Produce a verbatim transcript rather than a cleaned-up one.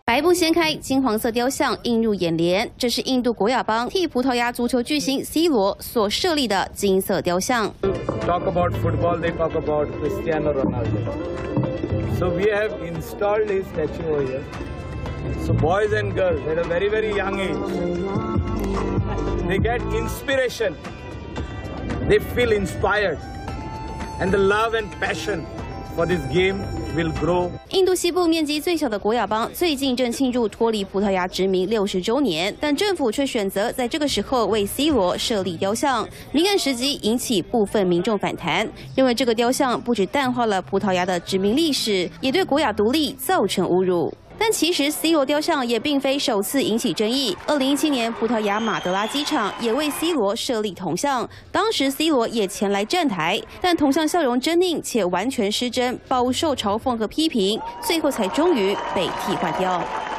白布掀开，金黄色雕像映入眼帘。这是印度国亚邦替葡萄牙足球巨星 C 罗所设立的金色雕像。 Talk about football, they talk about Cristiano Ronaldo. So we have installed his statue over here. So boys and girls at a very very young age, they get inspiration. They feel inspired, and the love and passion for this game will grow. 印度西部面积最小的国亚邦最近正庆祝脱离葡萄牙殖民六十周年，但政府却选择在这个时候为 C 罗设立雕像，敏感时机引起部分民众反弹，认为这个雕像不只淡化了葡萄牙的殖民历史，也对国亚独立造成侮辱。 但其实 C 罗雕像也并非首次引起争议。二零一七年，葡萄牙马德拉机场也为 C 罗设立铜像，当时 C 罗也前来站台，但铜像笑容狰狞且完全失真，饱受嘲讽和批评，最后才终于被替换掉。